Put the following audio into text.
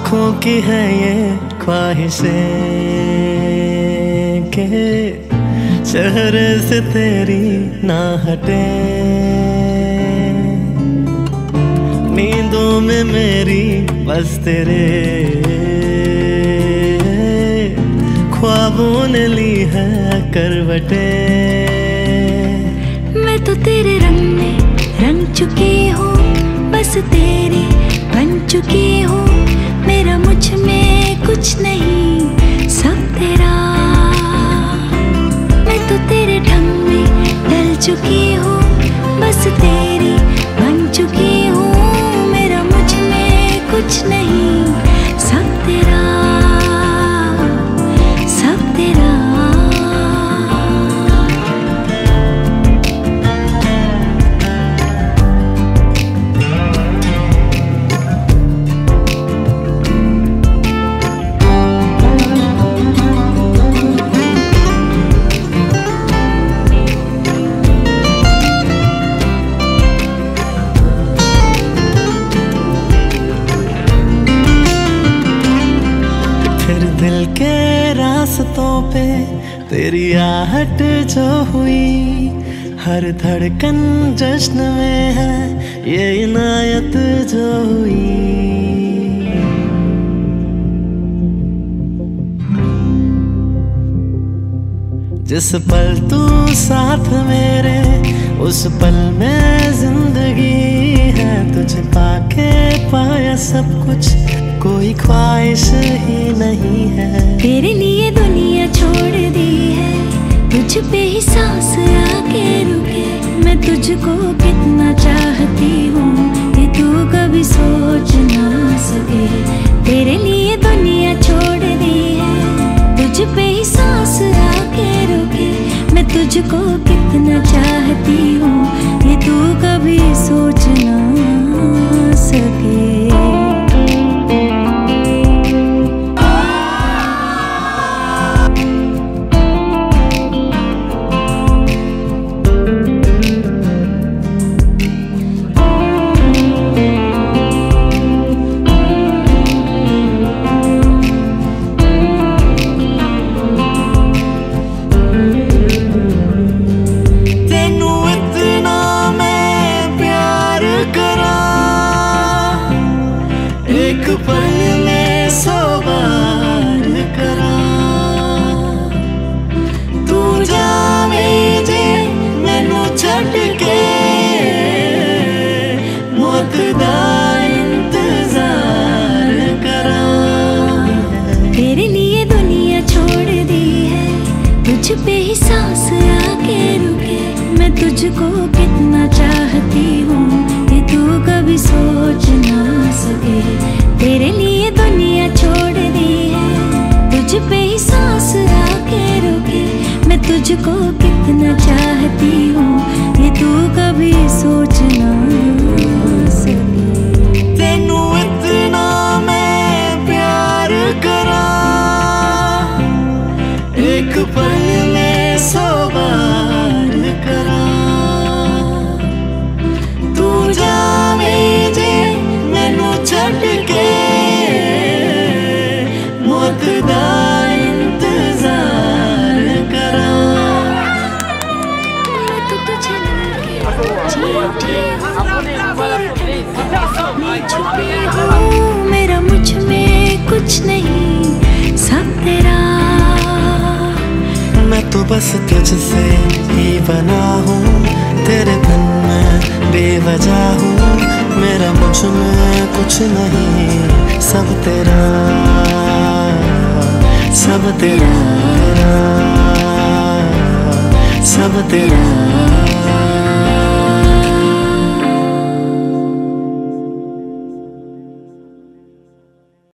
आँखों की है ये ख्वाहिशें के चेहरे से तेरी ना हटे। नींदों में मेरी बस तेरे ख्वाबों ने ली है करवटे। मैं तो तेरे रंग में रंग चुकी हूँ, बस तेरी बन चुकी हूँ। मेरा मुझ में कुछ नहीं, सब तेरा। मैं तो तेरे ढंग में ढल चुकी हूँ, बस तेरी बन चुकी हूँ। मेरा मुझ में कुछ नहीं, सब तेरा, सब तेरा। दिल के रास्तों पे तेरी आहट जो हुई, हर धड़कन जश्न में है ये इनायत जो हुई। जिस पल तू साथ मेरे, उस पल में जिंदगी है। तुझे पाके पाया सब कुछ, कोई ख्वाहिश ही नहीं है। तेरे लिए दुनिया छोड़ दी है, तुझ पे ही सांस आके रुके। मैं तुझको कितना चाहती हूँ, ये तू कभी सोच ना सके। तेरे लिए दुनिया छोड़ दी है, तुझ पे ही सांस आके रुके। मैं तुझको कितना चाहती हूँ, ये तू कभी सोच ना सके। एक पल में 100 बार करा, तू जावे जे मैनू छड्ड के, मौत दा इंतजार करा। तेरे लिए दुनिया छोड़ दी है, तुझ पे ही सांस आके रुके। मैं तुझको कितना चाहती हूँ, ये तू कभी सोच ना सके। तेरे लिए दुनिया छोड़ दी है, तुझ पे ही सांस आके रुके। मैं तुझको कितना चाहती हूँ, ये तू कभी सोच ना सके। तेनू इतना मैं प्यार करा, एक पल में 100 बार करा। तू जावे जे मैनू छड्ड के, मौत दा इंतजार करा। मैं तो तुझे जीती मैं छुपी हूँ, मेरा मुझ में कुछ नहीं, सब तेरा। मैं तो बस तुझसे ही बना हूँ, तेरे धन में बेवजह हूँ। मेरा मुझ में कुछ नहीं, सब तेरा, सब तेरा, सब तेरा।